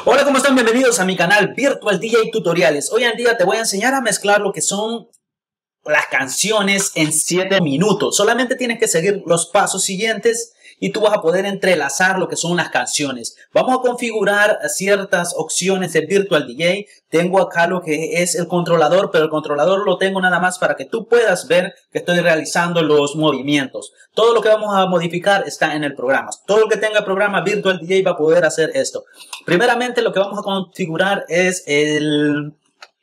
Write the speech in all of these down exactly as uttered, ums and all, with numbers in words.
Hola, ¿cómo están? Bienvenidos a mi canal Virtual D J Tutoriales. Hoy en día te voy a enseñar a mezclar lo que son las canciones en siete minutos. Solamente tienes que seguir los pasos siguientes y tú vas a poder entrelazar lo que son las canciones. Vamos a configurar ciertas opciones de Virtual D J. Tengo acá lo que es el controlador, pero el controlador lo tengo nada más para que tú puedas ver que estoy realizando los movimientos. Todo lo que vamos a modificar está en el programa. Todo el que tenga programa Virtual D J va a poder hacer esto. Primeramente, lo que vamos a configurar es el...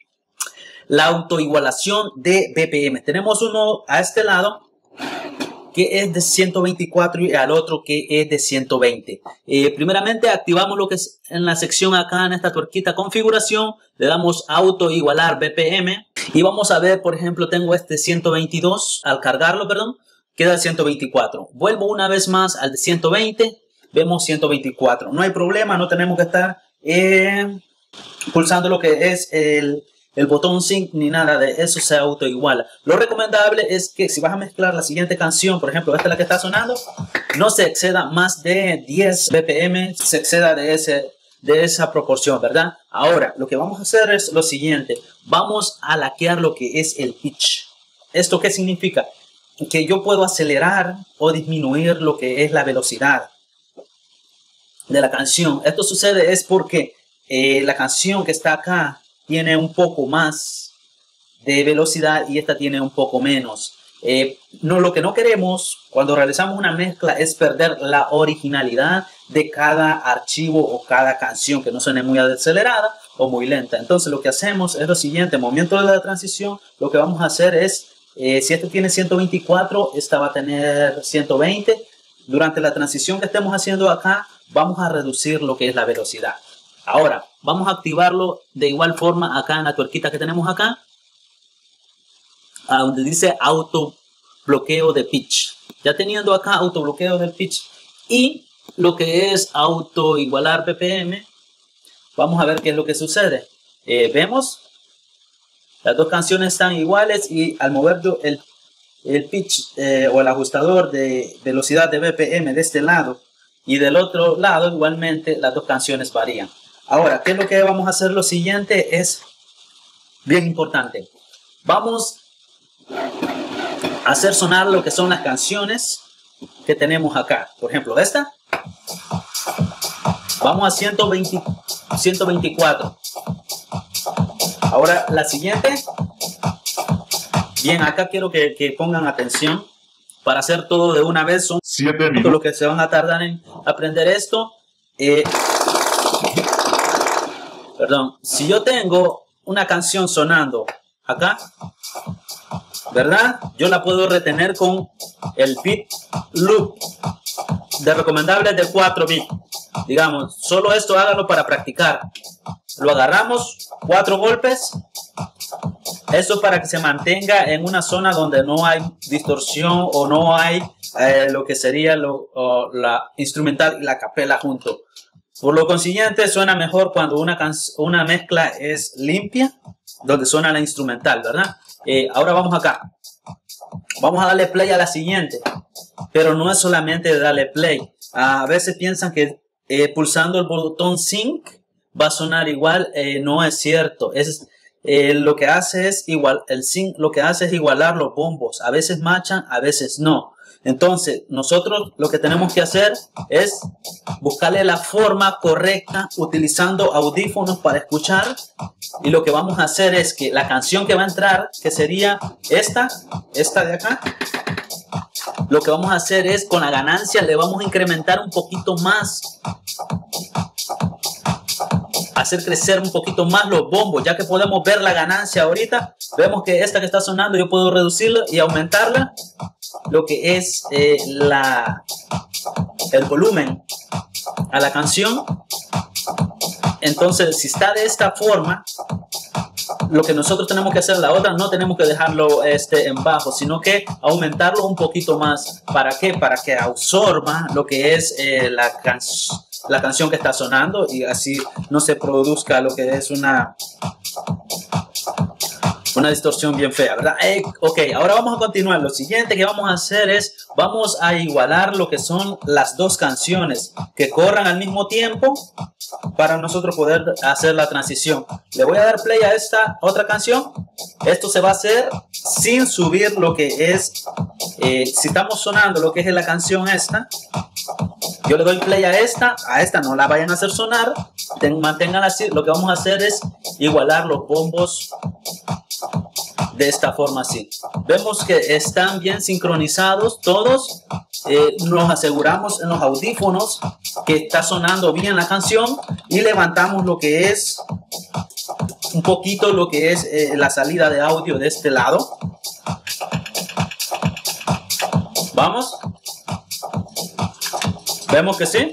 la autoigualación de B P M. Tenemos uno a este lado que es de ciento veinticuatro y al otro que es de ciento veinte. Eh, primeramente activamos lo que es en la sección acá en esta tuerquita configuración. Le damos autoigualar B P M y vamos a ver, por ejemplo, tengo este ciento veintidós. Al cargarlo, perdón, queda el ciento veinticuatro. Vuelvo una vez más al de ciento veinte. Vemos ciento veinticuatro. No hay problema, no tenemos que estar eh, pulsando lo que es el... el botón sync ni nada de eso, se autoiguala. Lo recomendable es que si vas a mezclar la siguiente canción, por ejemplo esta es la que está sonando, no se exceda más de diez B P M, se exceda de, ese, de esa proporción, ¿verdad? Ahora lo que vamos a hacer es lo siguiente, vamos a laquear lo que es el pitch. ¿Esto qué significa? Que yo puedo acelerar o disminuir lo que es la velocidad de la canción. Esto sucede es porque eh, la canción que está acá tiene un poco más de velocidad y esta tiene un poco menos. Eh, no, lo que no queremos cuando realizamos una mezcla es perder la originalidad de cada archivo o cada canción, que no suene muy acelerada o muy lenta. Entonces lo que hacemos es lo siguiente, momento de la transición, lo que vamos a hacer es, eh, si este tiene ciento veinticuatro, esta va a tener ciento veinte. Durante la transición que estemos haciendo acá, vamos a reducir lo que es la velocidad. Ahora, vamos a activarlo de igual forma acá en la tuerquita que tenemos acá, a donde dice auto bloqueo de pitch. Ya teniendo acá auto bloqueo del pitch y lo que es auto igualar B P M, vamos a ver qué es lo que sucede. Eh, vemos, las dos canciones están iguales y al mover el, el pitch eh, o el ajustador de velocidad de B P M de este lado y del otro lado, igualmente las dos canciones varían. Ahora, ¿qué es lo que vamos a hacer? Lo siguiente es bien importante. Vamos a hacer sonar lo que son las canciones que tenemos acá. Por ejemplo, esta. Vamos a ciento veinte, ciento veinticuatro. Ahora, la siguiente. Bien, acá quiero que, que pongan atención. Para hacer todo de una vez son siete minutos lo que se van a tardar en aprender esto. Eh, Perdón, si yo tengo una canción sonando acá, ¿verdad? Yo la puedo retener con el beat loop de recomendable de cuatro bits. Digamos, solo esto hágalo para practicar. Lo agarramos, cuatro golpes. Eso para que se mantenga en una zona donde no hay distorsión o no hay eh, lo que sería lo, o la instrumental y la capela junto. Por lo consiguiente, suena mejor cuando una, una mezcla es limpia, donde suena la instrumental, ¿verdad? Eh, ahora vamos acá. Vamos a darle play a la siguiente. Pero no es solamente darle play. A veces piensan que eh, pulsando el botón sync va a sonar igual. Eh, no es cierto. Es, eh, lo que hace es igual, el sync lo que hace es igualar los bombos. A veces machan, a veces no. Entonces, nosotros lo que tenemos que hacer es buscarle la forma correcta utilizando audífonos para escuchar. Y lo que vamos a hacer es que la canción que va a entrar, que sería esta, esta de acá, lo que vamos a hacer es con la ganancia le vamos a incrementar un poquito más. Hacer crecer un poquito más los bombos, ya que podemos ver la ganancia ahorita. Vemos que esta que está sonando yo puedo reducirla y aumentarla. Lo que es eh, la, el volumen a la canción. Entonces, si está de esta forma, lo que nosotros tenemos que hacer, la otra no tenemos que dejarlo este, en bajo, sino que aumentarlo un poquito más. ¿Para qué? Para que absorba lo que es eh, la, can la canción que está sonando y así no se produzca lo que es una Una distorsión bien fea, ¿verdad? Eh, ok, ahora vamos a continuar. Lo siguiente que vamos a hacer es, vamos a igualar lo que son las dos canciones que corran al mismo tiempo para nosotros poder hacer la transición. Le voy a dar play a esta otra canción. Esto se va a hacer sin subir lo que es, eh, si estamos sonando lo que es la canción esta, yo le doy play a esta, a esta no la vayan a hacer sonar, ten, manténganla así. Lo que vamos a hacer es igualar los bombos de esta forma así. Vemos que están bien sincronizados todos. Eh, nos aseguramos en los audífonos que está sonando bien la canción y levantamos lo que es un poquito lo que es eh, la salida de audio de este lado. Vamos. Vemos que sí.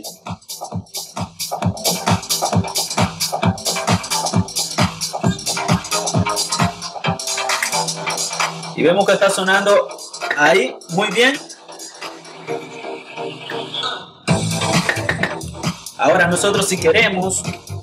Y vemos que está sonando ahí muy bien. Ahora nosotros, si queremos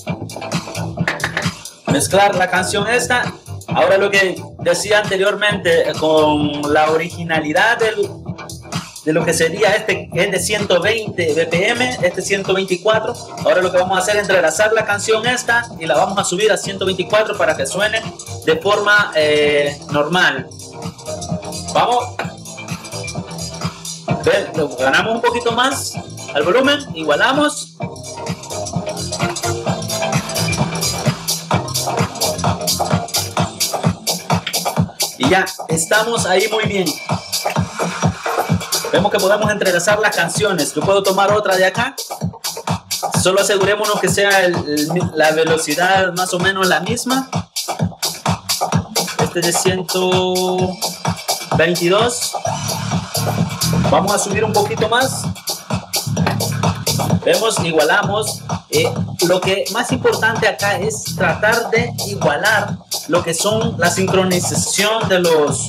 mezclar la canción esta, ahora lo que decía anteriormente con la originalidad del, de lo que sería este, es de ciento veinte B P M, este ciento veinticuatro. Ahora lo que vamos a hacer es entrelazar la canción esta y la vamos a subir a ciento veinticuatro para que suene de forma eh, normal. Vamos. Ven, ganamos un poquito más al volumen, igualamos. Y ya, estamos ahí muy bien. Vemos que podemos entrelazar las canciones. Yo puedo tomar otra de acá. Solo asegurémonos que sea el, el, la velocidad más o menos la misma. Este es de ciento veintidós. Vamos a subir un poquito más. Vemos, igualamos. Eh, lo que más importante acá es tratar de igualar lo que son la sincronización de los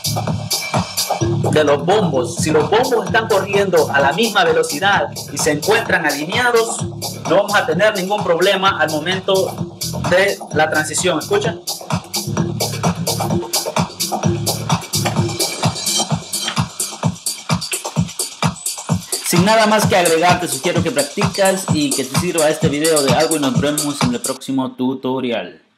de los bombos. Si los bombos están corriendo a la misma velocidad y se encuentran alineados, no vamos a tener ningún problema al momento de la transición. ¿Escuchan? Sin nada más que agregar, te sugiero que practicas y que te sirva este video de algo y nos vemos en el próximo tutorial.